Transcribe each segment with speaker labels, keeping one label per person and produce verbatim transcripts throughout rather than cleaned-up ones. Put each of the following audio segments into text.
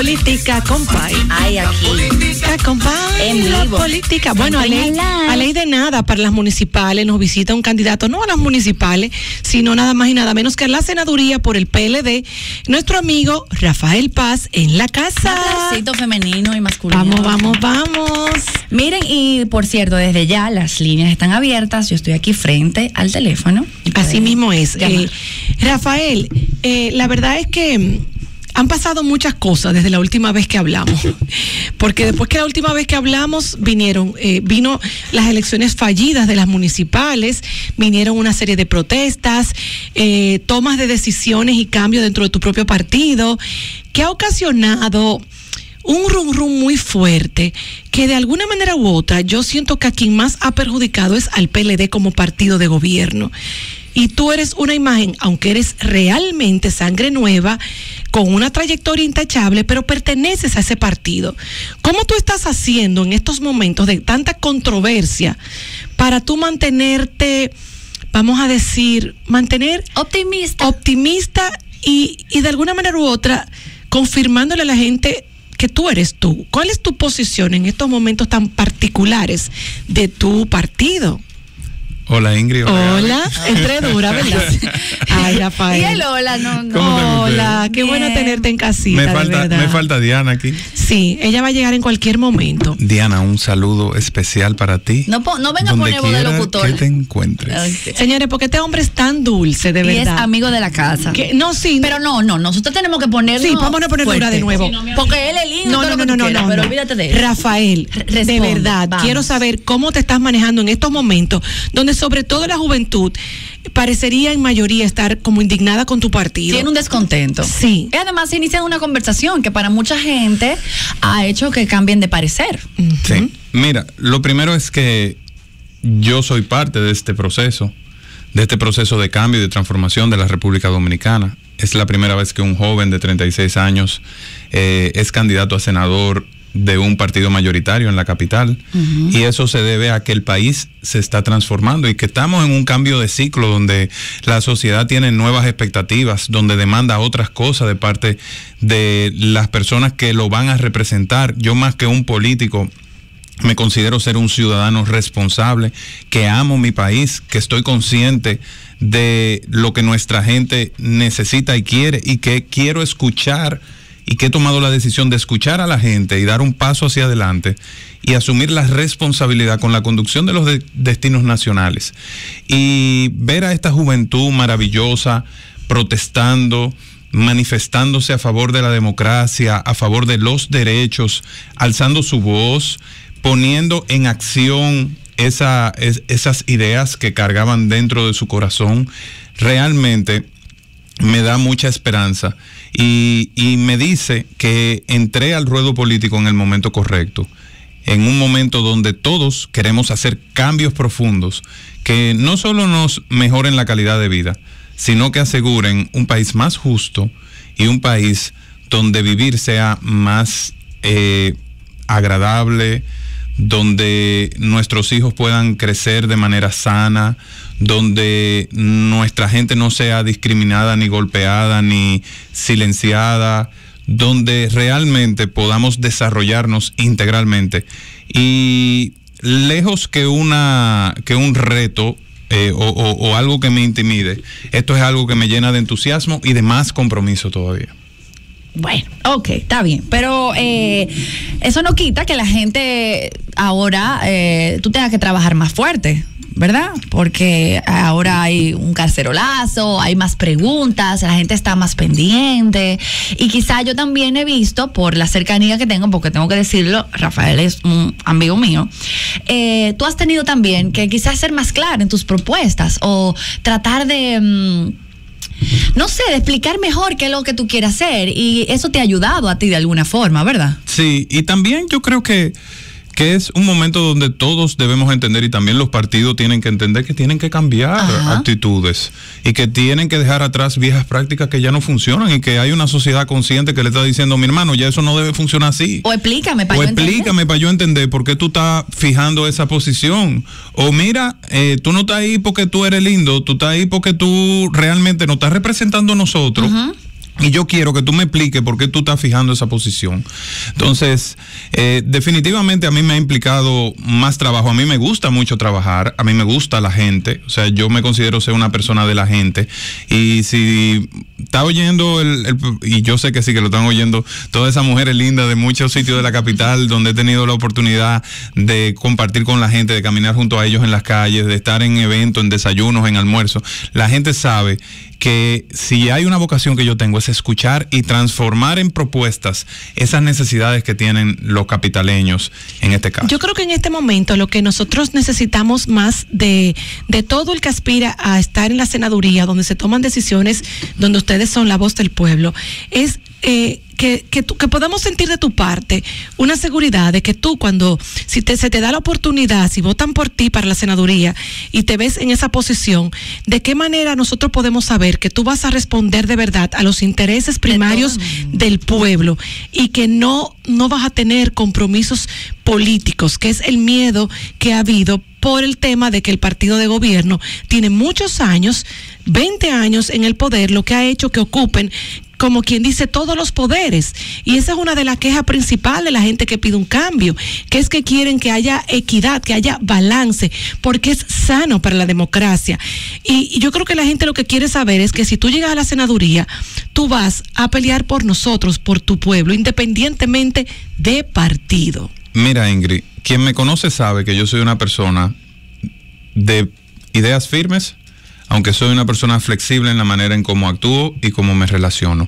Speaker 1: política, compay.
Speaker 2: Ay, aquí.
Speaker 1: Compay,
Speaker 2: en
Speaker 1: la
Speaker 2: vivo.
Speaker 1: política. Bueno, a ley, a ley de nada para las municipales nos visita un candidato, no a las municipales, sino nada más y nada menos que a la senaduría por el P L D, nuestro amigo Rafael Paz en la casa.
Speaker 2: Un aplaucito femenino y masculino.
Speaker 1: Vamos, vamos, vamos.
Speaker 2: Miren, y por cierto, desde ya las líneas están abiertas. Yo estoy aquí frente al teléfono.
Speaker 1: Así mismo es. Eh, Rafael, eh, la verdad es que han pasado muchas cosas desde la última vez que hablamos, porque después que la última vez que hablamos vinieron, eh, vino las elecciones fallidas de las municipales, vinieron una serie de protestas, eh, tomas de decisiones y cambios dentro de tu propio partido, que ha ocasionado un rum rum muy fuerte, que de alguna manera u otra yo siento que a quien más ha perjudicado es al P L D como partido de gobierno. Y tú eres una imagen, aunque eres realmente sangre nueva, con una trayectoria intachable, pero perteneces a ese partido. ¿Cómo tú estás haciendo en estos momentos de tanta controversia para tú mantenerte, vamos a decir, mantener
Speaker 2: optimista,
Speaker 1: optimista y, y de alguna manera u otra confirmándole a la gente que tú eres tú? ¿Cuál es tu posición en estos momentos tan particulares de tu partido?
Speaker 3: Hola, Ingrid.
Speaker 1: Hola, hola. Entré dura, ¿verdad? Ay, Rafael.
Speaker 2: Y el hola, no, no.
Speaker 1: Hola, qué bueno tenerte en casita,
Speaker 3: me falta,
Speaker 1: de verdad.
Speaker 3: Me falta Diana aquí.
Speaker 1: Sí, ella va a llegar en cualquier momento.
Speaker 3: Diana, un saludo especial para ti.
Speaker 2: No, no venga a poner voz de locutor.
Speaker 3: Que te encuentres.
Speaker 2: Okay.
Speaker 1: Señores, porque este hombre es tan dulce, de
Speaker 2: y
Speaker 1: verdad.
Speaker 2: Y es amigo de la casa.
Speaker 1: Que, no, sí.
Speaker 2: Pero no, no, nosotros tenemos que ponerlo.
Speaker 1: Sí, vamos a poner dura de nuevo.
Speaker 2: Sí, no, porque él es lindo.
Speaker 1: No, no, no, no, no, no,
Speaker 2: pero
Speaker 1: no.
Speaker 2: olvídate de él.
Speaker 1: Rafael,
Speaker 2: Responde,
Speaker 1: de verdad,
Speaker 2: vamos.
Speaker 1: quiero saber cómo te estás manejando en estos momentos, donde sobre todo la juventud parecería en mayoría estar como indignada con tu partido.
Speaker 2: Tiene un descontento.
Speaker 1: Sí.
Speaker 2: Y además inicia una conversación que para mucha gente ha hecho que cambien de parecer.
Speaker 1: Uh-huh.
Speaker 3: Sí. Mira, lo primero es que yo soy parte de este proceso, de este proceso de cambio y de transformación de la República Dominicana. Es la primera vez que un joven de treinta y seis años eh, es candidato a senador de un partido mayoritario en la capital, uh-huh. y eso se debe a que el país se está transformando y que estamos en un cambio de ciclo donde la sociedad tiene nuevas expectativas, donde demanda otras cosas de parte de las personas que lo van a representar. Yo, más que un político, me considero ser un ciudadano responsable, que amo mi país, que estoy consciente de lo que nuestra gente necesita y quiere, y que quiero escuchar, y que he tomado la decisión de escuchar a la gente y dar un paso hacia adelante y asumir la responsabilidad con la conducción de los de- destinos nacionales. Y ver a esta juventud maravillosa protestando, manifestándose a favor de la democracia, a favor de los derechos, alzando su voz, poniendo en acción esa, es, esas ideas que cargaban dentro de su corazón, realmente me da mucha esperanza y, y me dice que entré al ruedo político en el momento correcto, en un momento donde todos queremos hacer cambios profundos que no solo nos mejoren la calidad de vida, sino que aseguren un país más justo y un país donde vivir sea más eh, agradable, donde nuestros hijos puedan crecer de manera sana, donde nuestra gente no sea discriminada, ni golpeada, ni silenciada, donde realmente podamos desarrollarnos integralmente. Y lejos que una que un reto eh, o, o, o algo que me intimide, esto es algo que me llena de entusiasmo y de más compromiso todavía.
Speaker 2: Bueno, ok, está bien, pero eh, eso no quita que la gente ahora, eh, tú tengas que trabajar más fuerte, ¿verdad? Porque ahora hay un cacerolazo, hay más preguntas, la gente está más pendiente, y quizá yo también he visto, por la cercanía que tengo, porque tengo que decirlo, Rafael es un amigo mío, eh, tú has tenido también que quizás ser más claro en tus propuestas, o tratar de... Mmm, no sé, de explicar mejor qué es lo que tú quieres hacer, y eso te ha ayudado a ti de alguna forma, ¿verdad?
Speaker 3: Sí, y también yo creo que, que es un momento donde todos debemos entender, y también los partidos tienen que entender que tienen que cambiar Ajá. actitudes y que tienen que dejar atrás viejas prácticas que ya no funcionan, y que hay una sociedad consciente que le está diciendo, mi hermano, ya eso no debe funcionar así.
Speaker 2: O explícame para
Speaker 3: o
Speaker 2: yo
Speaker 3: explícame
Speaker 2: entender.
Speaker 3: para yo entender por qué tú estás fijando esa posición. O mira, eh, tú no estás ahí porque tú eres lindo, tú estás ahí porque tú realmente nos estás representando a nosotros. Uh-huh. Y yo quiero que tú me expliques por qué tú estás fijando esa posición. Entonces, eh, definitivamente a mí me ha implicado más trabajo. A mí me gusta mucho trabajar, a mí me gusta la gente. O sea, yo me considero ser una persona de la gente. Y si está oyendo, el, el, y yo sé que sí, que lo están oyendo, todas esas mujeres lindas de muchos sitios de la capital, donde he tenido la oportunidad de compartir con la gente, de caminar junto a ellos en las calles, de estar en eventos, en desayunos, en almuerzos. La gente sabe que si hay una vocación que yo tengo es escuchar y transformar en propuestas esas necesidades que tienen los capitaleños en este caso.
Speaker 1: Yo creo que en este momento lo que nosotros necesitamos más de, de todo el que aspira a estar en la senaduría, donde se toman decisiones, donde ustedes son la voz del pueblo, es eh, que, que, tú, que podamos sentir de tu parte una seguridad de que tú cuando, si te, se te da la oportunidad, si votan por ti para la senaduría y te ves en esa posición, de qué manera nosotros podemos saber que tú vas a responder de verdad a los intereses primarios de del pueblo y que no, no vas a tener compromisos políticos, que es el miedo que ha habido por el tema de que el partido de gobierno tiene muchos años, veinte años en el poder, lo que ha hecho que ocupen, como quien dice, todos los poderes. Y esa es una de las quejas principales de la gente que pide un cambio, que es que quieren que haya equidad, que haya balance, porque es sano para la democracia. Y, y yo creo que la gente lo que quiere saber es que si tú llegas a la senaduría, tú vas a pelear por nosotros, por tu pueblo, independientemente de partido.
Speaker 3: Mira, Ingrid, quien me conoce sabe que yo soy una persona de ideas firmes, aunque soy una persona flexible en la manera en cómo actúo y cómo me relaciono.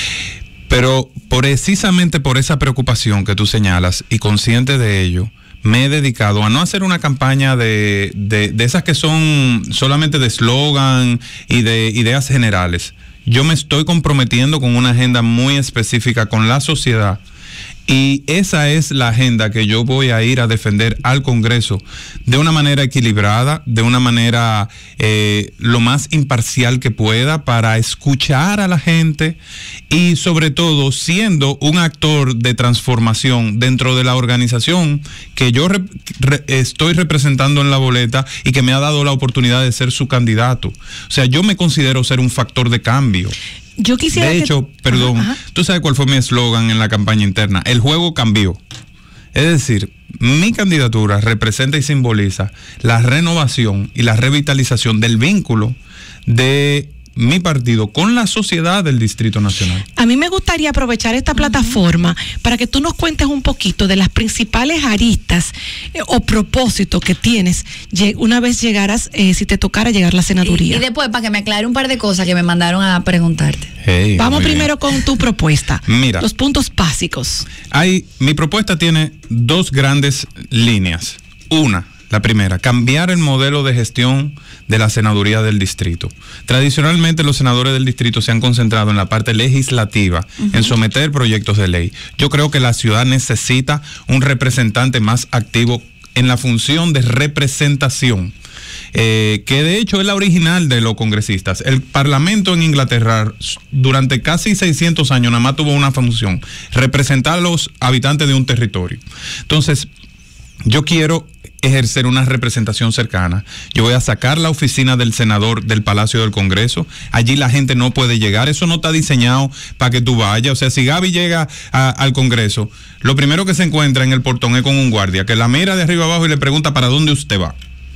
Speaker 3: Pero precisamente por esa preocupación que tú señalas y consciente de ello, me he dedicado a no hacer una campaña de, de, de esas que son solamente de eslogan y de ideas generales. Yo me estoy comprometiendo con una agenda muy específica con la sociedad. Y esa es la agenda que yo voy a ir a defender al Congreso de una manera equilibrada, de una manera eh, lo más imparcial que pueda, para escuchar a la gente y sobre todo siendo un actor de transformación dentro de la organización que yo re, re, estoy representando en la boleta y que me ha dado la oportunidad de ser su candidato. O sea, yo me considero ser un factor de cambio.
Speaker 1: Yo quisiera
Speaker 3: de hecho,
Speaker 1: que...
Speaker 3: perdón,
Speaker 1: ajá, ajá.
Speaker 3: ¿Tú sabes cuál fue mi eslogan en la campaña interna? El juego cambió. Es decir, mi candidatura representa y simboliza la renovación y la revitalización del vínculo de mi partido con la sociedad del Distrito Nacional.
Speaker 1: A mí me gustaría aprovechar esta plataforma para que tú nos cuentes un poquito de las principales aristas eh, o propósitos que tienes una vez llegaras, eh, si te tocara llegar a la senaduría.
Speaker 2: Y, y después, para que me aclare un par de cosas que me mandaron a preguntarte.
Speaker 3: Hey,
Speaker 1: Vamos primero bien con tu propuesta.
Speaker 3: Mira,
Speaker 1: los puntos básicos.
Speaker 3: Hay, mi propuesta tiene dos grandes líneas. Una, la primera, cambiar el modelo de gestión de la senaduría del distrito. Tradicionalmente los senadores del distrito se han concentrado en la parte legislativa, uh-huh, en someter proyectos de ley. Yo creo que la ciudad necesita un representante más activo en la función de representación, eh, que de hecho es la original de los congresistas. El Parlamento en Inglaterra durante casi seiscientos años nada más tuvo una función: representar a los habitantes de un territorio. Entonces, yo quiero ejercer una representación cercana. Yo voy a sacar la oficina del senador del Palacio del Congreso. Allí la gente no puede llegar. Eso no está diseñado para que tú vayas. O sea, si Gaby llega a, al Congreso, lo primero que se encuentra en el portón es con un guardia que la mira de arriba abajo y le pregunta para dónde usted va.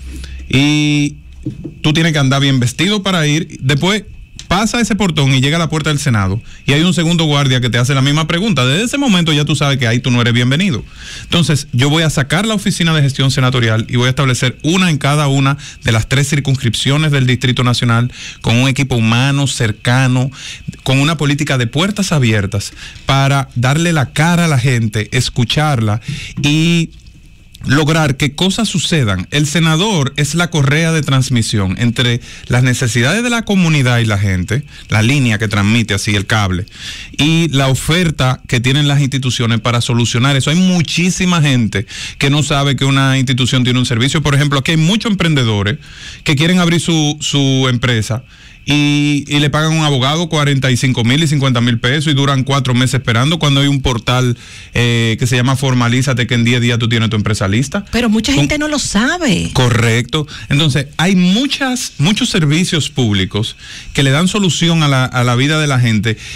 Speaker 3: Y tú tienes que andar bien vestido para ir. Después pasa ese portón y llega a la puerta del Senado y hay un segundo guardia que te hace la misma pregunta. Desde ese momento ya tú sabes que ahí tú no eres bienvenido. Entonces yo voy a sacar la oficina de gestión senatorial y voy a establecer una en cada una de las tres circunscripciones del Distrito Nacional, con un equipo humano, cercano, con una política de puertas abiertas para darle la cara a la gente, escucharla y lograr que cosas sucedan. El senador es la correa de transmisión entre las necesidades de la comunidad y la gente, la línea que transmite así el cable, y la oferta que tienen las instituciones para solucionar eso. Hay muchísima gente que no sabe que una institución tiene un servicio. Por ejemplo, aquí hay muchos emprendedores que quieren abrir su, su empresa Y, y le pagan a un abogado cuarenta y cinco mil y cincuenta mil pesos y duran cuatro meses esperando, cuando hay un portal eh, que se llama Formalízate, que en diez días tú tienes tu empresa lista.
Speaker 1: Pero mucha
Speaker 3: Con,
Speaker 1: gente no lo sabe.
Speaker 3: Correcto. Entonces, hay muchas, muchos servicios públicos que le dan solución a la, a la vida de la gente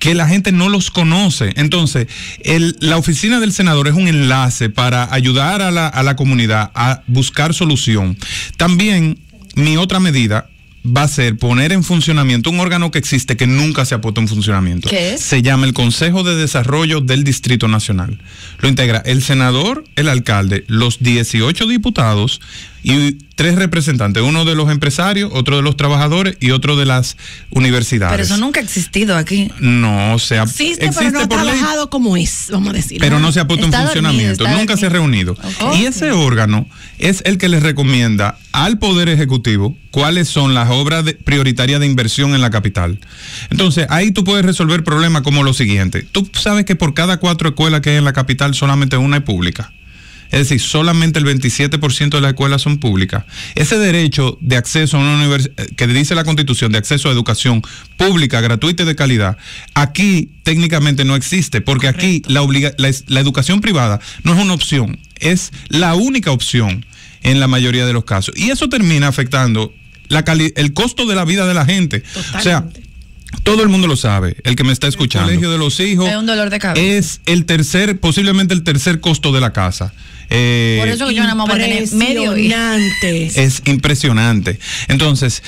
Speaker 3: que la gente no los conoce. Entonces, el, la oficina del senador es un enlace para ayudar a la, a la comunidad a buscar solución. También, mi otra medida va a ser poner en funcionamiento un órgano que existe que nunca se ha puesto en funcionamiento.
Speaker 2: ¿Qué es?
Speaker 3: Se llama el Consejo de Desarrollo del Distrito Nacional. Lo integra el senador, el alcalde, los dieciocho diputados y tres representantes, uno de los empresarios, otro de los trabajadores y otro de las universidades.
Speaker 2: Pero eso nunca ha existido aquí.
Speaker 3: No, se ha,
Speaker 1: Existe,
Speaker 3: existe
Speaker 1: pero no ha
Speaker 3: por ley,
Speaker 1: trabajado como es, vamos a decir.
Speaker 3: pero no se ha puesto
Speaker 2: Está
Speaker 3: en funcionamiento,
Speaker 2: dormido, está
Speaker 3: nunca se ha reunido.
Speaker 2: Okay.
Speaker 3: Y ese órgano es el que les recomienda al Poder Ejecutivo cuáles son las obras de, prioritarias de inversión en la capital. Entonces, ahí tú puedes resolver problemas como lo siguiente. Tú sabes que por cada cuatro escuelas que hay en la capital, solamente una es pública. Es decir, solamente el veintisiete por ciento de las escuelas son públicas. Ese derecho de acceso a una universidad, que dice la Constitución, de acceso a educación pública, gratuita y de calidad, aquí técnicamente no existe, porque Correcto. Aquí la, obliga, la, la educación privada no es una opción, es la única opción en la mayoría de los casos. Y eso termina afectando la cali- el costo de la vida de la gente. Totalmente. O sea, todo el mundo lo sabe, el que me está escuchando. El colegio de los hijos
Speaker 2: es un dolor de cabeza.
Speaker 3: Es el tercer, posiblemente el tercer costo de la casa. Eh,
Speaker 2: Por eso que yo nada más voy a tener medio.
Speaker 1: Impresionante.
Speaker 3: Es impresionante. Entonces,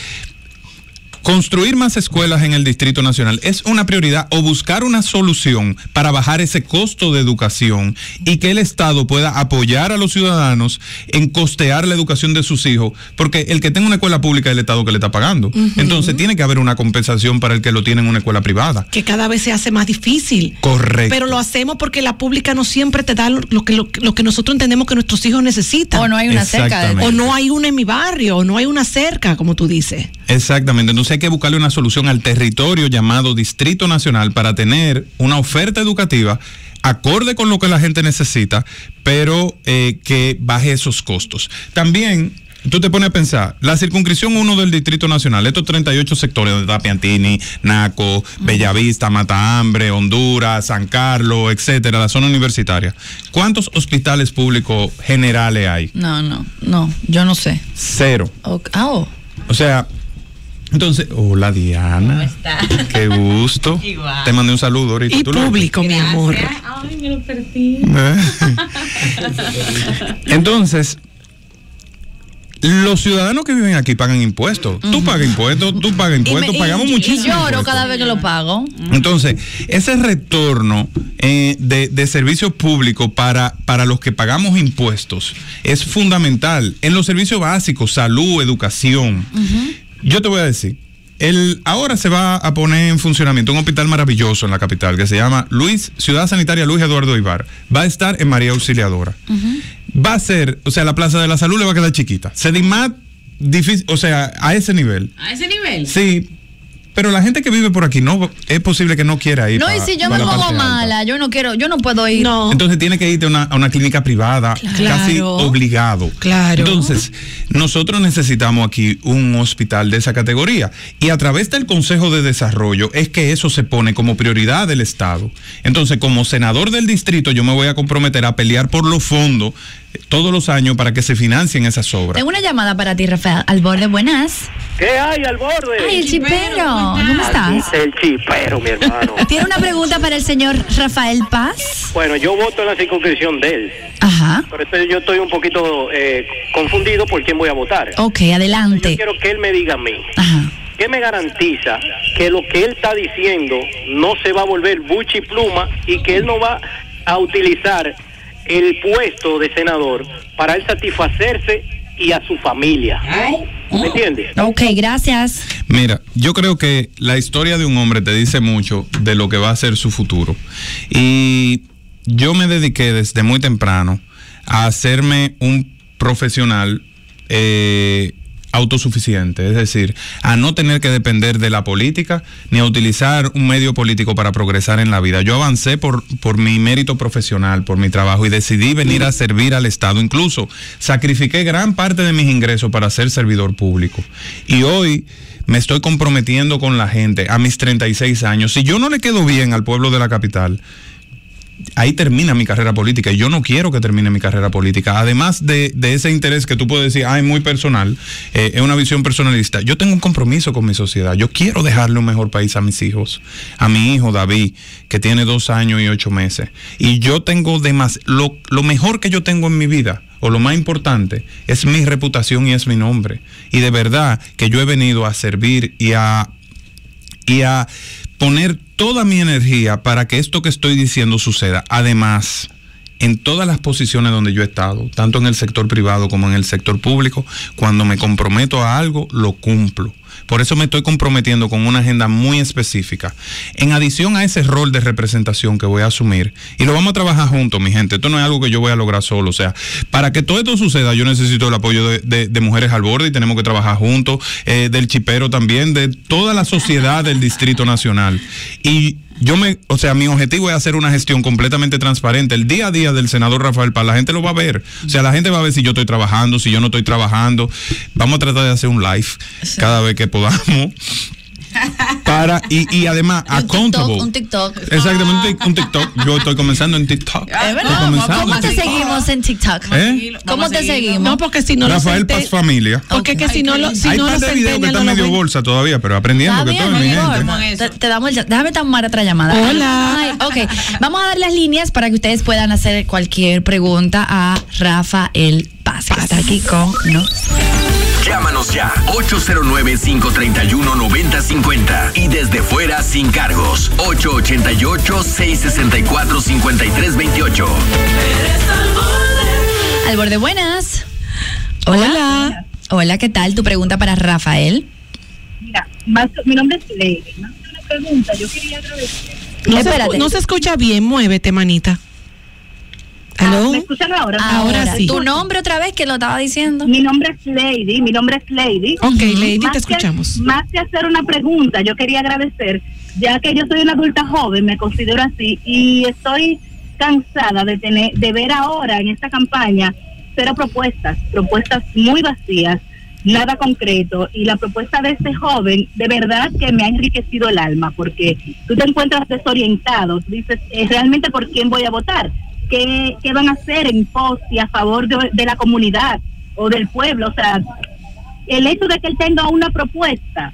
Speaker 3: construir más escuelas en el Distrito Nacional es una prioridad, o buscar una solución para bajar ese costo de educación y que el Estado pueda apoyar a los ciudadanos en costear la educación de sus hijos, porque el que tenga una escuela pública es el Estado que le está pagando. Uh-huh. Entonces tiene que haber una compensación para el que lo tiene en una escuela privada.
Speaker 1: Que cada vez se hace más difícil.
Speaker 3: Correcto.
Speaker 1: Pero lo hacemos porque la pública no siempre te da lo, lo, que, lo, lo que nosotros entendemos que nuestros hijos necesitan.
Speaker 2: O no hay una cerca.
Speaker 1: O no hay una en mi barrio, o no hay una cerca, como tú dices.
Speaker 3: Exactamente. Entonces hay que buscarle una solución al territorio llamado Distrito Nacional para tener una oferta educativa acorde con lo que la gente necesita, pero eh, que baje esos costos. También, tú te pones a pensar, la circunscripción uno del Distrito Nacional, estos treinta y ocho sectores, donde está Piantini, Naco, uh-huh. Bellavista, Matahambre, Honduras, San Carlos, etcétera, la zona universitaria. ¿Cuántos hospitales públicos generales hay?
Speaker 2: No, no, no, yo no sé.
Speaker 3: Cero.
Speaker 2: Okay. Oh.
Speaker 3: O sea, entonces, hola Diana.
Speaker 4: ¿Cómo está?
Speaker 3: Qué gusto.
Speaker 4: Igual.
Speaker 3: Te mandé un saludo ahorita.
Speaker 1: Y público, mi amor.
Speaker 4: Ay, me lo perdí.
Speaker 3: Entonces, los ciudadanos que viven aquí pagan impuestos. Uh-huh. Tú pagas impuestos, tú pagas impuestos,
Speaker 2: me,
Speaker 3: pagamos
Speaker 2: y,
Speaker 3: muchísimo.
Speaker 2: Y lloro
Speaker 3: impuestos.
Speaker 2: cada vez que lo pago.
Speaker 3: Entonces, ese retorno eh, de, de servicios públicos para, para los que pagamos impuestos es fundamental. En los servicios básicos, salud, educación. Uh-huh. Yo te voy a decir, el, ahora se va a poner en funcionamiento un hospital maravilloso en la capital que se llama Luis, Ciudad Sanitaria Luis Eduardo Ibar. Va a estar en María Auxiliadora. Uh-huh. Va a ser, o sea, la Plaza de la Salud le va a quedar chiquita. Sedimat, difícil, o sea, a ese nivel.
Speaker 4: ¿A ese nivel?
Speaker 3: Sí. Pero la gente que vive por aquí no es posible que no quiera ir.
Speaker 2: No,
Speaker 3: pa,
Speaker 2: y si yo me pongo mala, yo no quiero, yo no puedo ir.
Speaker 1: No.
Speaker 3: Entonces tiene que irte a una, a una clínica privada,
Speaker 1: claro.
Speaker 3: casi obligado.
Speaker 1: Claro.
Speaker 3: Entonces, nosotros necesitamos aquí un hospital de esa categoría. Y a través del Consejo de Desarrollo es que eso se pone como prioridad del Estado. Entonces, como senador del distrito, yo me voy a comprometer a pelear por los fondos todos los años para que se financien esas obras.
Speaker 2: Tengo una llamada para ti, Rafael. Al borde, buenas.
Speaker 5: ¿Qué hay al borde?
Speaker 2: Ay, el chipero. ¿Cómo estás?
Speaker 5: El chipero, mi hermano.
Speaker 2: ¿Tiene una pregunta para el señor Rafael Paz?
Speaker 5: Bueno, yo voto en la circunscripción de él.
Speaker 2: Ajá.
Speaker 5: Por eso yo estoy un poquito eh, confundido por quién voy a votar.
Speaker 2: Ok, adelante.
Speaker 5: Yo quiero que él me diga a mí.
Speaker 2: Ajá.
Speaker 5: ¿Qué me garantiza que lo que él está diciendo no se va a volver buchi pluma y que él no va a utilizar el puesto de senador para él satisfacerse y a su familia? ¿Me entiendes?
Speaker 2: Ok, gracias.
Speaker 3: Mira, yo creo que la historia de un hombre te dice mucho de lo que va a ser su futuro. Y yo me dediqué desde muy temprano a hacerme un profesional eh, autosuficiente, es decir, a no tener que depender de la política ni a utilizar un medio político para progresar en la vida. Yo avancé por, por mi mérito profesional, por mi trabajo, y decidí venir a servir al Estado. Incluso sacrifiqué gran parte de mis ingresos para ser servidor público. Y hoy me estoy comprometiendo con la gente a mis treinta y seis años. Si yo no le quedo bien al pueblo de la capital, ahí termina mi carrera política y yo no quiero que termine mi carrera política. Además de, de ese interés que tú puedes decir, ah, es muy personal, eh, es una visión personalista, yo tengo un compromiso con mi sociedad. Yo quiero dejarle un mejor país a mis hijos, a mi hijo David, que tiene dos años y ocho meses. Y yo tengo demás, lo, lo mejor que yo tengo en mi vida, o lo más importante, es mi reputación y es mi nombre. Y de verdad que yo he venido a servir y a, y a poner toda mi energía para que esto que estoy diciendo suceda. Además, en todas las posiciones donde yo he estado, tanto en el sector privado como en el sector público, cuando me comprometo a algo, lo cumplo. Por eso me estoy comprometiendo con una agenda muy específica. En adición a ese rol de representación que voy a asumir, y lo vamos a trabajar juntos, mi gente, esto no es algo que yo voy a lograr solo. O sea, para que todo esto suceda, yo necesito el apoyo de, de, de Mujeres al Borde y tenemos que trabajar juntos, eh, del Chipero también, de toda la sociedad del Distrito Nacional. Y yo me, o sea, mi objetivo es hacer una gestión completamente transparente. El día a día del senador Rafael Paz, la gente lo va a ver. O sea, la gente va a ver si yo estoy trabajando, si yo no estoy trabajando. Vamos a tratar de hacer un live sí. cada vez que podamos. Para, y, y además,
Speaker 2: un
Speaker 3: accountable.
Speaker 2: TikTok, un TikTok.
Speaker 3: Exactamente, un TikTok. Yo estoy comenzando en TikTok.
Speaker 2: Es verdad. ¿Cómo te seguimos en TikTok?
Speaker 3: ¿Eh?
Speaker 2: ¿Cómo te seguimos?
Speaker 1: No, porque si no
Speaker 3: Rafael
Speaker 1: lo
Speaker 3: Paz Familia.
Speaker 1: Porque okay. que si no lo si
Speaker 3: Hay
Speaker 1: no
Speaker 3: un par de videos que están
Speaker 1: no
Speaker 3: medio bolsa todavía, pero aprendiendo
Speaker 2: está
Speaker 3: que
Speaker 2: bien,
Speaker 3: todo es mi gente.
Speaker 2: Te, te damos el, déjame tomar otra llamada.
Speaker 1: Hola.
Speaker 2: Ay, ok, vamos a dar las líneas para que ustedes puedan hacer cualquier pregunta a Rafael Paz, que está aquí con nosotros.
Speaker 6: Llámanos ya, ocho cero nueve, cinco tres uno, nueve cero cinco cero y desde fuera sin cargos, ocho ocho ocho, seis seis cuatro, cinco tres dos ocho.
Speaker 2: Al Borde, buenas. Hola. Hola. Hola, ¿qué tal? Tu pregunta para Rafael.
Speaker 7: Mira, más, mi nombre es Lady. Más que una pregunta, yo quería agradecer.
Speaker 1: No, se, no se escucha bien, muévete, manita.
Speaker 7: ¿Aló? ¿Me escuchan ahora?
Speaker 2: Ahora, ahora sí. ¿Tu nombre otra vez que lo estaba diciendo?
Speaker 7: Mi nombre es Lady, mi nombre es Lady.
Speaker 1: Ok, Lady,
Speaker 7: más
Speaker 1: te escuchamos.
Speaker 7: Que, más que hacer una pregunta, yo quería agradecer, ya que yo soy una adulta joven, me considero así, y estoy cansada de tener, de ver ahora en esta campaña cero propuestas, propuestas muy vacías, nada concreto, y la propuesta de este joven, de verdad que me ha enriquecido el alma, porque tú te encuentras desorientado, dices, eh, ¿realmente por quién voy a votar? ¿Qué, qué van a hacer en pos y a favor de, de la comunidad o del pueblo? O sea, el hecho de que él tenga una propuesta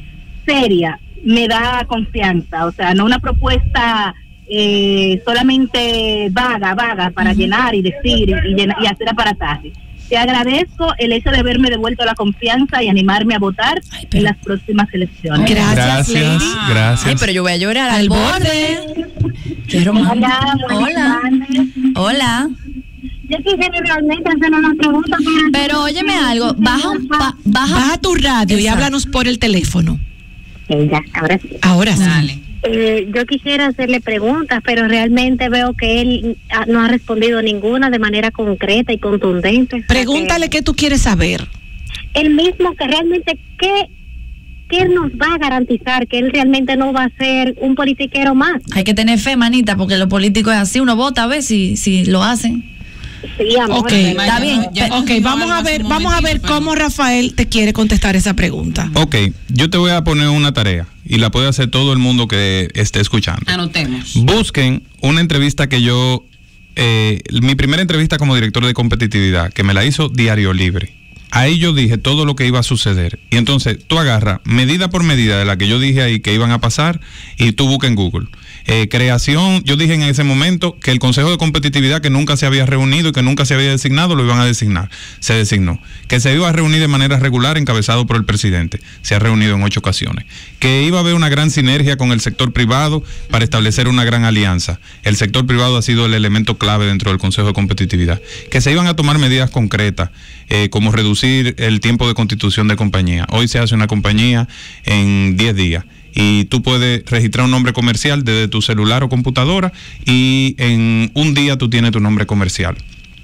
Speaker 7: seria me da confianza, o sea, no una propuesta eh, solamente vaga, vaga, para uh-huh. llenar y decir y, llenar, y hacer aparataje. Te agradezco el hecho de haberme devuelto la confianza y animarme a votar Ay, pero... en las próximas elecciones.
Speaker 1: Gracias,
Speaker 3: gracias.
Speaker 1: Lady.
Speaker 3: Gracias.
Speaker 2: Ay, pero yo voy a llorar al, al borde.
Speaker 7: Quiero Hola.
Speaker 2: Hola. Hola.
Speaker 7: Yo quisiera realmente hacer una pregunta. Para
Speaker 2: pero óyeme algo, baja, ba, baja,
Speaker 1: baja tu radio. Exacto. Y háblanos por el teléfono.
Speaker 7: Okay, ya, ahora sí.
Speaker 1: Ahora sí.
Speaker 2: Dale.
Speaker 7: Eh, yo quisiera hacerle preguntas, pero realmente veo que él no ha respondido ninguna de manera concreta y contundente.
Speaker 1: Pregúntale
Speaker 7: que,
Speaker 1: qué tú quieres saber.
Speaker 7: Él mismo, que realmente qué, qué nos va a garantizar que él realmente no va a ser un politiquero más.
Speaker 2: Hay que tener fe, manita, porque lo político es así, uno vota a ver si, si lo hacen.
Speaker 7: Sí, amor.
Speaker 1: Ok, está bien. Ok, vamos a ver, vamos a ver cómo Rafael te quiere contestar esa pregunta.
Speaker 3: Ok, yo te voy a poner una tarea y la puede hacer todo el mundo que esté escuchando.
Speaker 4: Anotemos.
Speaker 3: Busquen una entrevista que yo, eh, mi primera entrevista como director de competitividad, que me la hizo Diario Libre. Ahí yo dije todo lo que iba a suceder. Y entonces tú agarras medida por medida de la que yo dije ahí que iban a pasar y tú busca en Google. Eh, creación, yo dije en ese momento que el Consejo de Competitividad, que nunca se había reunido y que nunca se había designado, lo iban a designar. Se designó. Que se iba a reunir de manera regular, encabezado por el presidente. Se ha reunido en ocho ocasiones. Que iba a haber una gran sinergia con el sector privado para establecer una gran alianza. El sector privado ha sido el elemento clave dentro del Consejo de Competitividad. Que se iban a tomar medidas concretas, eh, como reducir el tiempo de constitución de compañía. Hoy se hace una compañía en diez días. Y tú puedes registrar un nombre comercial desde tu celular o computadora y en un día tú tienes tu nombre comercial.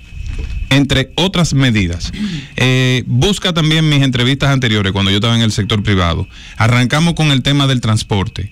Speaker 3: Entre otras medidas. Eh, busca también mis entrevistas anteriores cuando yo estaba en el sector privado. Arrancamos con el tema del transporte.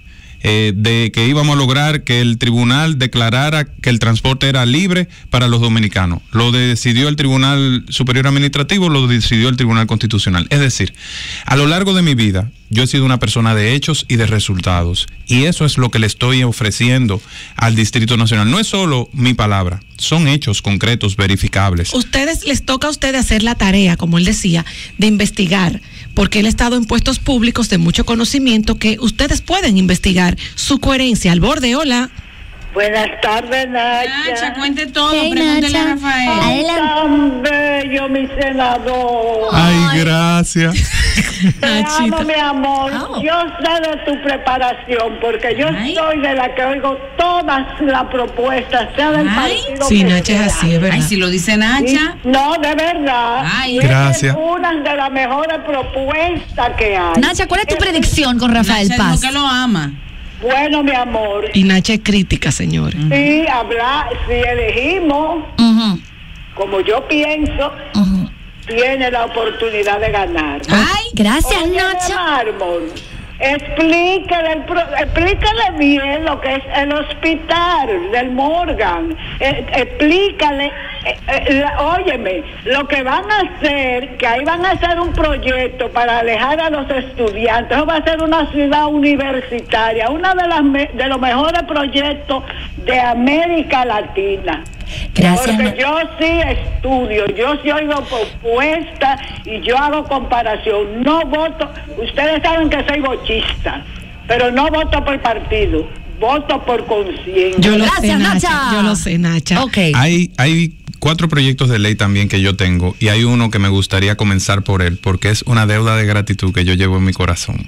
Speaker 3: eh, de que íbamos a lograr que el tribunal declarara que el transporte era libre para los dominicanos. Lo decidió el Tribunal Superior Administrativo, lo decidió el Tribunal Constitucional. Es decir, a lo largo de mi vida, yo he sido una persona de hechos y de resultados. Y eso es lo que le estoy ofreciendo al Distrito Nacional. No es solo mi palabra, son hechos concretos, verificables.
Speaker 1: Ustedes, les toca a ustedes hacer la tarea, como él decía, de investigar, porque él ha estado en puestos públicos de mucho conocimiento que ustedes pueden investigar su coherencia. Al borde, hola.
Speaker 8: Buenas tardes, Nacha.
Speaker 4: Nacha, cuente todo,
Speaker 2: Hey,
Speaker 4: pregúntele
Speaker 2: Nacha.
Speaker 4: a Rafael.
Speaker 8: Ay, tan bello, mi senador.
Speaker 3: Ay, gracias.
Speaker 8: Te amo, mi amor.
Speaker 2: Oh.
Speaker 8: Yo sé de tu preparación, porque yo
Speaker 4: Ay.
Speaker 8: soy de la que oigo todas las propuestas, sea del
Speaker 4: Ay.
Speaker 8: partido
Speaker 1: Sí,
Speaker 8: que
Speaker 1: Nacha es
Speaker 8: sea.
Speaker 1: así, es verdad.
Speaker 4: Ay, si lo dice
Speaker 8: Y-
Speaker 4: Nacha.
Speaker 8: No, de verdad.
Speaker 4: Ay.
Speaker 3: Gracias.
Speaker 8: Es una de las mejores propuestas que hay.
Speaker 2: Nacha, ¿cuál es tu
Speaker 8: Es-
Speaker 2: predicción con Rafael
Speaker 4: Nacha dijo
Speaker 2: Paz?
Speaker 4: que lo ama.
Speaker 8: Bueno, mi amor.
Speaker 1: Y Nacha es crítica, señor.
Speaker 8: Sí, hablar, si elegimos,
Speaker 2: Ujú,
Speaker 8: como yo pienso,
Speaker 2: ujú.
Speaker 8: tiene la oportunidad de ganar.
Speaker 4: Ay,
Speaker 2: Gracias,
Speaker 8: Oye,
Speaker 2: Nacha.
Speaker 8: Mármol, explícale, el pro- explícale bien lo que es el hospital del Morgan. Eh, explícale, eh, eh, la- óyeme, lo que van a hacer, que ahí van a hacer un proyecto para alejar a los estudiantes. Eso va a ser una ciudad universitaria, uno de, las me- de los mejores proyectos de América Latina.
Speaker 2: Gracias,
Speaker 8: Porque
Speaker 2: Na-
Speaker 8: yo sí estudio, yo sí oigo propuestas y yo hago comparación. No voto, ustedes saben que soy bochista, pero no voto por partido, voto por conciencia.
Speaker 1: Yo lo
Speaker 2: Gracias,
Speaker 1: sé, Nacha.
Speaker 2: Nacha.
Speaker 1: Yo lo sé, Nacha.
Speaker 2: Ok.
Speaker 3: Hay, hay cuatro proyectos de ley también que yo tengo y hay uno que me gustaría comenzar por él porque es una deuda de gratitud que yo llevo en mi corazón.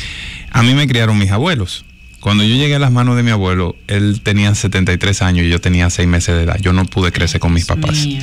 Speaker 3: A mí me criaron mis abuelos. Cuando yo llegué a las manos de mi abuelo, él tenía setenta y tres años y yo tenía seis meses de edad. Yo no pude crecer con mis papás.
Speaker 4: Mío.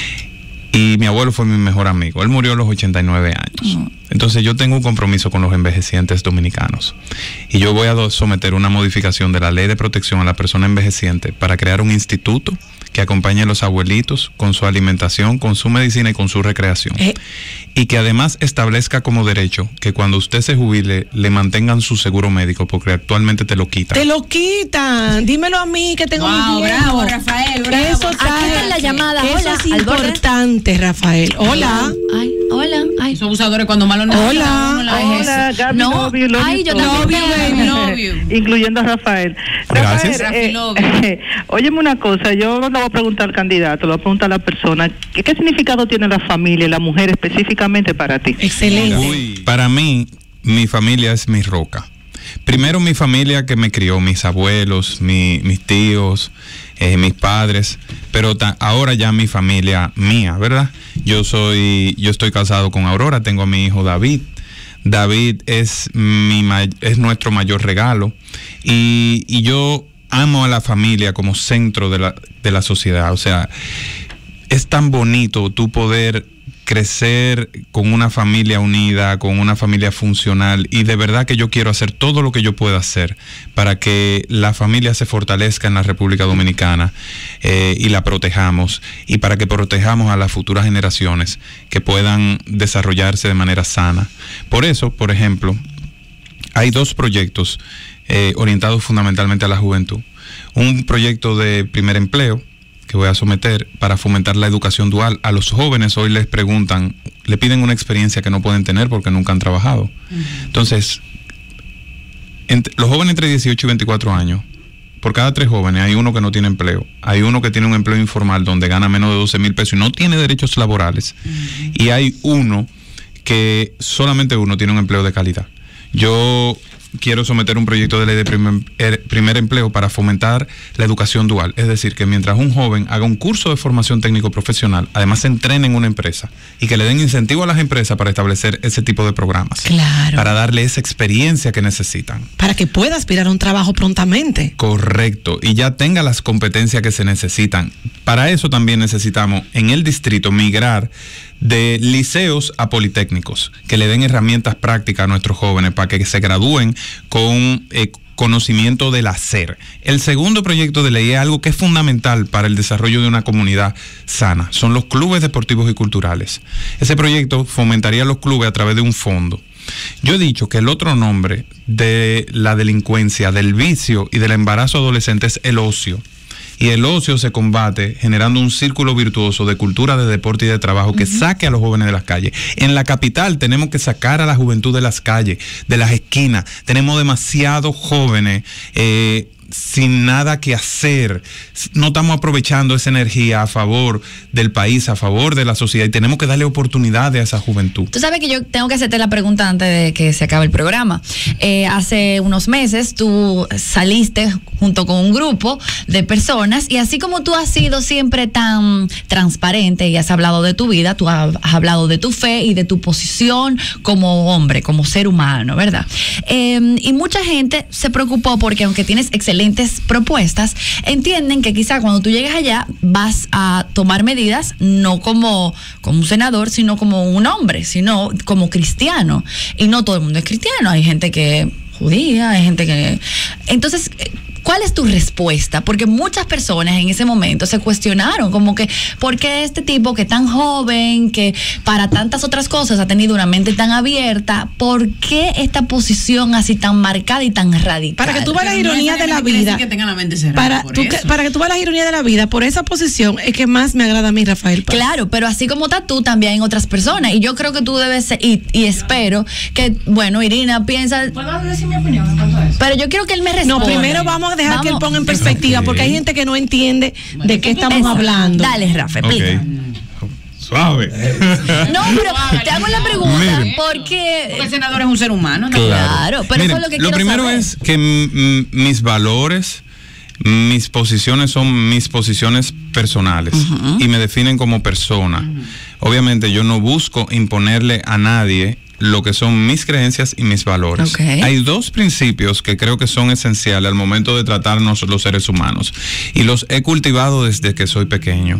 Speaker 3: Y mi abuelo fue mi mejor amigo. Él murió a los ochenta y nueve años. Entonces yo tengo un compromiso con los envejecientes dominicanos. Y yo voy a do- someter una modificación de la ley de protección a la persona envejeciente para crear un instituto que acompañe a los abuelitos con su alimentación, con su medicina y con su recreación.
Speaker 1: Eh.
Speaker 3: Y que además establezca como derecho que cuando usted se jubile le mantengan su seguro médico porque actualmente te lo quitan.
Speaker 1: Te lo quitan. Dímelo a mí que tengo
Speaker 4: Wow,
Speaker 1: mi viejo.
Speaker 4: bravo, Rafael, bravo.
Speaker 1: Eso
Speaker 2: Aquí
Speaker 1: está,
Speaker 2: está la llamada.
Speaker 1: Eso
Speaker 2: Hola,
Speaker 1: es
Speaker 2: al borde.
Speaker 1: importante, Rafael. Hola.
Speaker 2: Ay, hola. Ay.
Speaker 4: Esos abusadores cuando malo no
Speaker 1: Hola.
Speaker 9: Hola, Gaby,
Speaker 2: No,
Speaker 9: love you, love
Speaker 2: ay,
Speaker 9: you
Speaker 2: yo
Speaker 9: so
Speaker 2: también
Speaker 9: much.
Speaker 2: te amo.
Speaker 4: Love you.
Speaker 9: Incluyendo a Rafael.
Speaker 3: Gracias.
Speaker 9: Rafael,
Speaker 4: Rafi,
Speaker 9: eh,
Speaker 4: love you.
Speaker 9: eh, óyeme una cosa, yo no le voy a preguntar al candidato, le voy a preguntar a la persona, ¿qué, qué significado tiene la familia y la mujer específicamente para ti?
Speaker 1: Excelente.
Speaker 3: Uy. Para mí, mi familia es mi roca. Primero mi familia que me crió, mis abuelos, mi- mis tíos, eh, mis padres, pero ta- ahora ya mi familia mía, ¿verdad? Yo soy, yo estoy casado con Aurora, tengo a mi hijo David. David es mi ma- es nuestro mayor regalo y, y yo amo a la familia como centro de la, de la sociedad. O sea, es tan bonito tú poder crecer con una familia unida, con una familia funcional, y de verdad que yo quiero hacer todo lo que yo pueda hacer para que la familia se fortalezca en la República Dominicana eh, y la protejamos, y para que protejamos a las futuras generaciones que puedan desarrollarse de manera sana. Por eso, por ejemplo, hay dos proyectos eh, orientados fundamentalmente a la juventud. Un proyecto de primer empleo que voy a someter para fomentar la educación dual. A los jóvenes hoy les preguntan, le piden una experiencia que no pueden tener porque nunca han trabajado. Uh-huh. Entonces, entre, los jóvenes entre dieciocho y veinticuatro años, por cada tres jóvenes hay uno que no tiene empleo, hay uno que tiene un empleo informal donde gana menos de doce mil pesos y no tiene derechos laborales, uh-huh. y hay uno que solamente uno tiene un empleo de calidad. Yo quiero someter un proyecto de ley de primer, er, primer empleo para fomentar la educación dual. Es decir, que mientras un joven haga un curso de formación técnico profesional, además se entrene en una empresa y que le den incentivo a las empresas para establecer ese tipo de programas.
Speaker 1: Claro.
Speaker 3: Para darle esa experiencia que necesitan.
Speaker 1: Para que pueda aspirar a un trabajo prontamente.
Speaker 3: Correcto. Y ya tenga las competencias que se necesitan. Para eso también necesitamos en el distrito migrar de liceos a politécnicos, que le den herramientas prácticas a nuestros jóvenes para que se gradúen con eh, conocimiento del hacer. El segundo proyecto de ley es algo que es fundamental para el desarrollo de una comunidad sana. Son los clubes deportivos y culturales. Ese proyecto fomentaría los clubes a través de un fondo Yo he dicho que el otro nombre de la delincuencia, del vicio y del embarazo adolescente es el ocio. Y el ocio se combate generando un círculo virtuoso de cultura, de deporte y de trabajo que uh-huh. saque a los jóvenes de las calles. En la capital tenemos que sacar a la juventud de las calles, de las esquinas. Tenemos demasiados jóvenes eh, sin nada que hacer. No estamos aprovechando esa energía a favor del país, a favor de la sociedad, y tenemos que darle oportunidades a esa juventud.
Speaker 2: Tú sabes que yo tengo que hacerte la pregunta antes de que se acabe el programa. Eh, hace unos meses tú saliste junto con un grupo de personas, y así como tú has sido siempre tan transparente y has hablado de tu vida, tú has, has hablado de tu fe y de tu posición como hombre, como ser humano, ¿verdad? Eh, y mucha gente se preocupó porque aunque tienes excelentes propuestas, entienden que quizá cuando tú llegues allá vas a tomar medidas no como, como un senador, sino como un hombre, sino como cristiano. Y no todo el mundo es cristiano, hay gente que es judía, hay gente que... Entonces, ¿cuál es tu respuesta? Porque muchas personas en ese momento se cuestionaron, como que, ¿por qué este tipo que es tan joven, que para tantas otras cosas ha tenido una mente tan abierta, ¿por qué esta posición así tan marcada y tan radical?
Speaker 1: Para que tú veas la ironía de la vida,
Speaker 4: que tenga la mente cerrada
Speaker 1: para,
Speaker 4: por
Speaker 1: tú
Speaker 4: eso.
Speaker 1: que, para que tú veas la ironía de la vida, por esa posición es que más me agrada a mí, Rafael Paz.
Speaker 2: Claro, pero así como estás tú, también hay otras personas, y yo creo que tú debes ser, y, y espero que, bueno, Irina piensa...
Speaker 4: ¿Puedo decir mi opinión en cuanto a eso?
Speaker 2: Pero yo quiero que él me responda.
Speaker 1: No, primero vamos a dejar
Speaker 2: Vamos.
Speaker 1: que él ponga en perspectiva, porque hay gente que no entiende
Speaker 4: Bueno,
Speaker 1: de qué estamos
Speaker 2: Eso.
Speaker 1: hablando.
Speaker 2: Dale, Rafa, explica.
Speaker 3: Okay. Suave.
Speaker 2: No, pero te hago la pregunta
Speaker 3: Mire.
Speaker 2: porque...
Speaker 4: Porque el senador es un ser humano, ¿no?
Speaker 2: Claro, pero
Speaker 3: Mire,
Speaker 2: eso es lo que
Speaker 3: lo
Speaker 2: quiero
Speaker 3: primero
Speaker 2: saber.
Speaker 3: es que m- mis valores, mis posiciones son mis posiciones personales uh-huh. y me definen como persona. Uh-huh. Obviamente yo no busco imponerle a nadie lo que son mis creencias y mis valores.
Speaker 2: Okay.
Speaker 3: Hay dos principios que creo que son esenciales al momento de tratarnos los seres humanos, y los he cultivado desde que soy pequeño.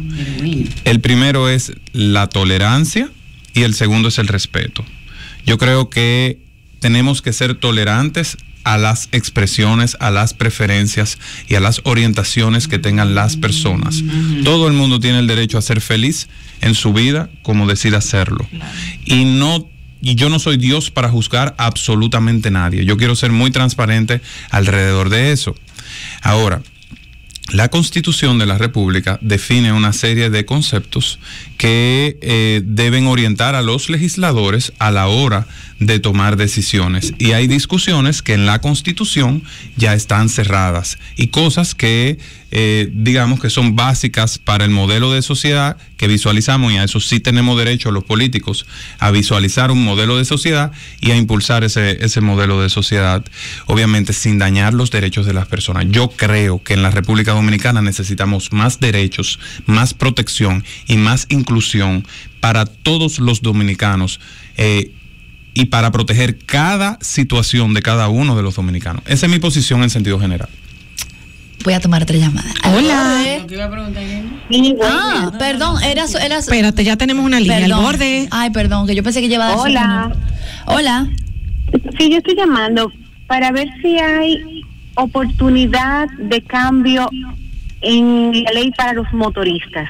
Speaker 3: El primero es la tolerancia y el segundo es el respeto. Yo creo que tenemos que ser tolerantes a las expresiones, a las preferencias y a las orientaciones que tengan las personas. Todo el mundo tiene el derecho a ser feliz en su vida como decida hacerlo. Y no Y yo no soy Dios para juzgar a absolutamente nadie. Yo quiero ser muy transparente alrededor de eso. Ahora, la Constitución de la República define una serie de conceptos que eh, deben orientar a los legisladores a la hora de tomar decisiones. Y hay discusiones que en la Constitución ya están cerradas, y cosas que eh, digamos que son básicas para el modelo de sociedad que visualizamos, y a eso sí tenemos derecho los políticos, a visualizar un modelo de sociedad y a impulsar ese, ese modelo de sociedad, obviamente sin dañar los derechos de las personas. Yo creo que en la República Dominicana necesitamos más derechos, más protección y más inclusión para todos los dominicanos, eh, y para proteger cada situación de cada uno de los dominicanos. Esa es mi posición en sentido general.
Speaker 2: Voy a tomar otra llamada.
Speaker 1: Hola.
Speaker 4: Lo que iba a preguntar,
Speaker 2: Ah, perdón, era... su- era su-
Speaker 1: Espérate, ya tenemos una línea
Speaker 2: perdón.
Speaker 1: al borde.
Speaker 2: Ay, perdón, que yo pensé que llevaba...
Speaker 7: Hola.
Speaker 2: Hola.
Speaker 7: Sí, yo estoy llamando para ver si hay oportunidad de cambio en la ley para los motoristas.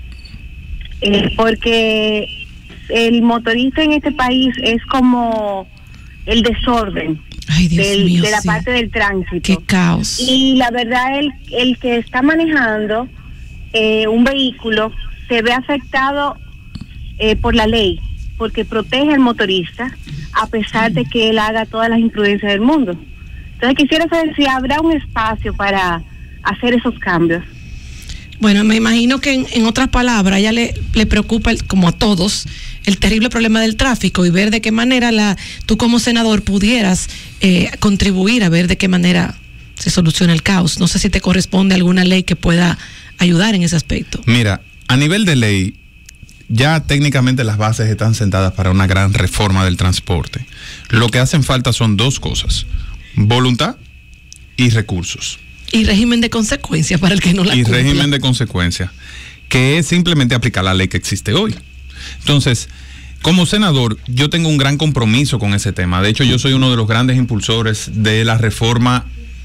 Speaker 7: Eh, porque el motorista en este país es como el desorden.
Speaker 1: Ay, Dios
Speaker 7: del-
Speaker 1: mío,
Speaker 7: de la
Speaker 1: sí.
Speaker 7: parte del tránsito.
Speaker 1: Qué caos.
Speaker 7: Y la verdad, el, el que está manejando eh, un vehículo se ve afectado eh, por la ley, porque protege al motorista a pesar de que él haga todas las imprudencias del mundo. Entonces quisiera saber si habrá un espacio para hacer esos cambios.
Speaker 1: Bueno, me imagino que en, en otras palabras, a ella le, le preocupa, el- como a todos, el terrible problema del tráfico, y ver de qué manera la tú como senador pudieras eh, contribuir a ver de qué manera se soluciona el caos. No sé si te corresponde alguna ley que pueda ayudar en ese aspecto.
Speaker 3: Mira, a nivel de ley, ya técnicamente las bases están sentadas para una gran reforma del transporte. Lo que hacen falta son dos cosas: voluntad y recursos.
Speaker 1: Y régimen de consecuencias para el que no la
Speaker 3: Y
Speaker 1: cumpla.
Speaker 3: régimen de consecuencias, que es simplemente aplicar la ley que existe hoy. Entonces, como senador, yo tengo un gran compromiso con ese tema. De hecho, yo soy uno de los grandes impulsores de la reforma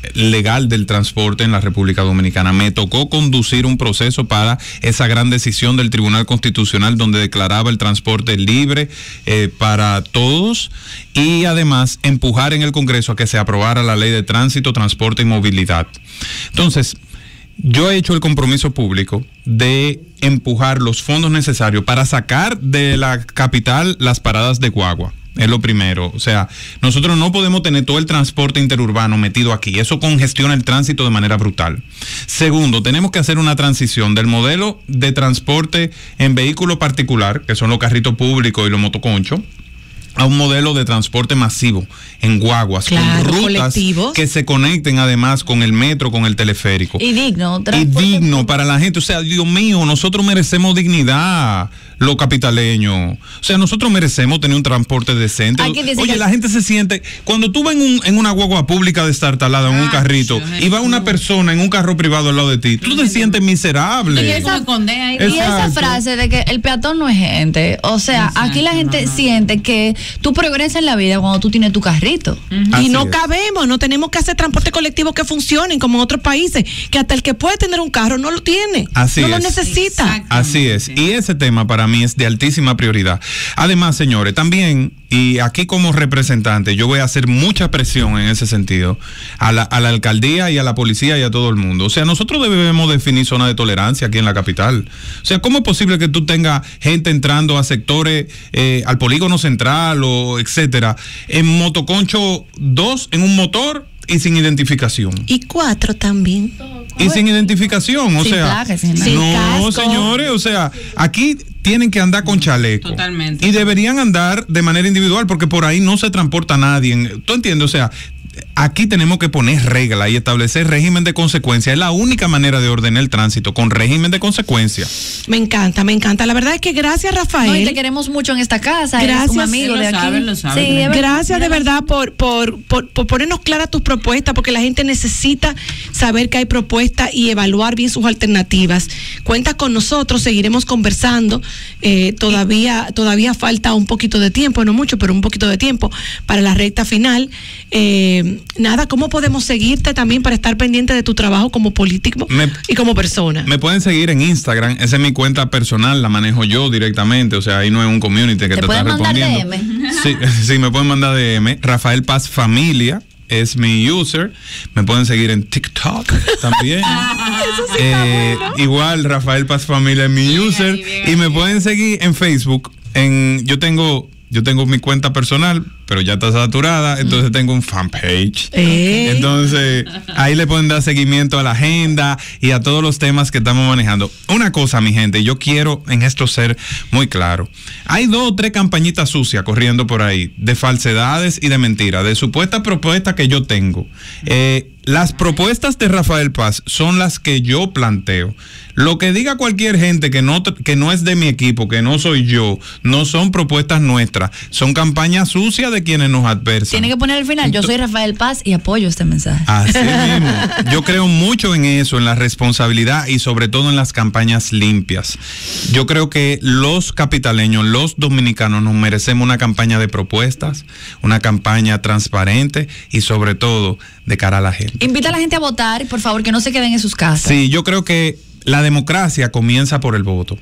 Speaker 3: legal del transporte en la República Dominicana. Me tocó conducir un proceso para esa gran decisión del Tribunal Constitucional donde declaraba el transporte libre eh, para todos y además empujar en el Congreso a que se aprobara la Ley de Tránsito, Transporte y Movilidad. Entonces, yo he hecho el compromiso público de empujar los fondos necesarios para sacar de la capital las paradas de guagua. Es lo primero. O sea, nosotros no podemos tener todo el transporte interurbano metido aquí. Eso congestiona el tránsito de manera brutal. Segundo, tenemos que hacer una transición del modelo de transporte en vehículo particular, que son los carritos públicos y los motoconchos, a un modelo de transporte masivo en guaguas,
Speaker 1: claro,
Speaker 3: con rutas
Speaker 1: colectivos
Speaker 3: que se conecten además con el metro, con el teleférico.
Speaker 2: Y digno.
Speaker 3: Y digno para la gente. O sea, Dios mío, nosotros merecemos dignidad, los capitaleños. O sea, nosotros merecemos tener un transporte decente. Oye, que la gente se siente, cuando tú vas en, un, en una guagua pública destartalada, en un carrito, y va una persona en un carro privado al lado de ti, tú te sientes miserable.
Speaker 2: Y esa, y esa frase de que el peatón no es gente. O sea, exacto, aquí la gente no, no. siente que tú progresas en la vida cuando tú tienes tu carrito.
Speaker 1: Uh-huh. Y no es. cabemos, no tenemos que hacer transporte colectivo que funcionen como en otros países, que hasta el que puede tener un carro no lo tiene,
Speaker 3: Así
Speaker 1: no
Speaker 3: es.
Speaker 1: lo necesita.
Speaker 3: Así es. Y ese tema para mí es de altísima prioridad. Además, señores, también, y aquí como representante, yo voy a hacer mucha presión en ese sentido a la, a la alcaldía y a la policía y a todo el mundo. O sea, nosotros debemos definir zona de tolerancia aquí en la capital. O sea, ¿cómo es posible que tú tengas gente entrando a sectores, eh, al polígono central o etcétera, en motoconcho dos, en un motor y sin identificación?
Speaker 1: Y cuatro también.
Speaker 3: Y sin identificación, o
Speaker 2: sin
Speaker 3: sea,
Speaker 2: placa, sin
Speaker 3: no,
Speaker 2: casco.
Speaker 3: Señores, o sea, aquí tienen que andar con chaleco.
Speaker 4: Totalmente.
Speaker 3: Y deberían andar de manera individual porque por ahí no se transporta nadie. ¿Tú entiendes? O sea, aquí tenemos que poner reglas y establecer régimen de consecuencia. Es la única manera de ordenar el tránsito, con régimen de consecuencia.
Speaker 1: Me encanta, me encanta. La verdad es que gracias, Rafael.
Speaker 2: No, y te queremos mucho en esta casa. Gracias. Eres un amigo de aquí.
Speaker 4: Sabe, lo sabe,
Speaker 2: sí,
Speaker 1: gracias de verdad por, por, por, por ponernos claras tus propuestas, porque la gente necesita saber que hay propuestas y evaluar bien sus alternativas. Cuenta con nosotros, seguiremos conversando. Eh, todavía, todavía falta un poquito de tiempo, no mucho, pero un poquito de tiempo para la recta final. Eh, Nada, ¿cómo podemos seguirte también para estar pendiente de tu trabajo como político me, y como persona?
Speaker 3: Me pueden seguir en Instagram, esa es mi cuenta personal, la manejo yo directamente, o sea, ahí no es un community que te, te está respondiendo. ¿Te pueden mandar D M? Sí, sí, me pueden mandar D M. Rafael Paz Familia es mi user. Me pueden seguir en TikTok también. Eso sí eh, bueno. Igual, Rafael Paz Familia es mi bien user. Ahí, bien, y me bien. pueden seguir en Facebook. En, yo tengo... Yo tengo mi cuenta personal, pero ya está saturada, entonces tengo un fanpage. ¿Eh? Entonces, ahí le pueden dar seguimiento a la agenda y a todos los temas que estamos manejando. Una cosa, mi gente, yo quiero en esto ser muy claro. Hay dos o tres campañitas sucias corriendo por ahí, de falsedades y de mentiras, de supuestas propuestas que yo tengo. Eh, las propuestas de Rafael Paz son las que yo planteo. Lo que diga cualquier gente que no, que no es de mi equipo, que no soy yo, no son propuestas nuestras, son campañas sucias de quienes nos adversan.
Speaker 2: Tiene que poner al final, yo soy Rafael Paz y apoyo este mensaje.
Speaker 3: Así mismo. Yo creo mucho en eso, en la responsabilidad y sobre todo en las campañas limpias. Yo creo que los capitaleños, los dominicanos nos merecemos una campaña de propuestas, una campaña transparente y sobre todo de cara a la gente.
Speaker 2: Invita a la gente a votar y por favor que no se queden en sus casas.
Speaker 3: Sí, yo creo que la democracia comienza por el voto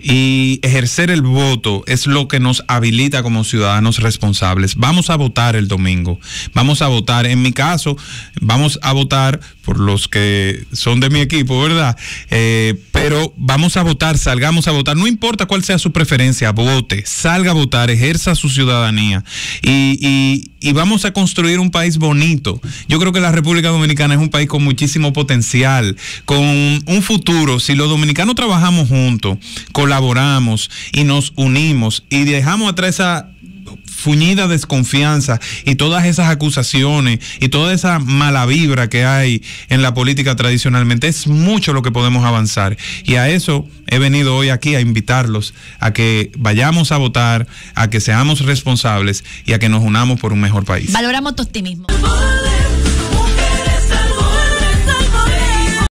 Speaker 3: y ejercer el voto es lo que nos habilita como ciudadanos responsables. Vamos a votar el domingo, vamos a votar, en mi caso, vamos a votar por los que son de mi equipo, ¿verdad? Eh, pero vamos a votar, salgamos a votar, no importa cuál sea su preferencia, vote, salga a votar, ejerza su ciudadanía y, y, y vamos a construir un país bonito. Yo creo que la República Dominicana es un país con muchísimo potencial, con un futuro. Si los dominicanos trabajamos juntos, colaboramos y nos unimos y dejamos atrás esa fuñida desconfianza y todas esas acusaciones y toda esa mala vibra que hay en la política tradicionalmente, es mucho lo que podemos avanzar y a eso he venido hoy aquí a invitarlos a que vayamos a votar, a que seamos responsables y a que nos unamos por un mejor país.
Speaker 2: Valoramos tu optimismo.